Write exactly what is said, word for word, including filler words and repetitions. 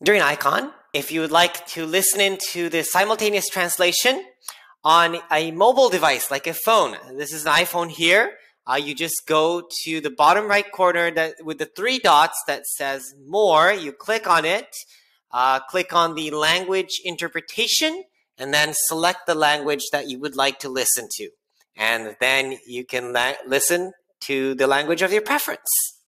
During AICON, if you would like to listen into the simultaneous translation on a mobile device like a phone, this is an iPhone here, uh, you just go to the bottom right corner that with the three dots that says More, you click on it, uh, click on the language interpretation, and then select the language that you would like to listen to. And then you can listen to the language of your preference.